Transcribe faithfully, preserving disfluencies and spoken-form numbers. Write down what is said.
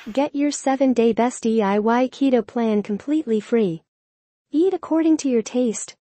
Get your seven day best D I Y keto plan completely free. Eat according to your taste,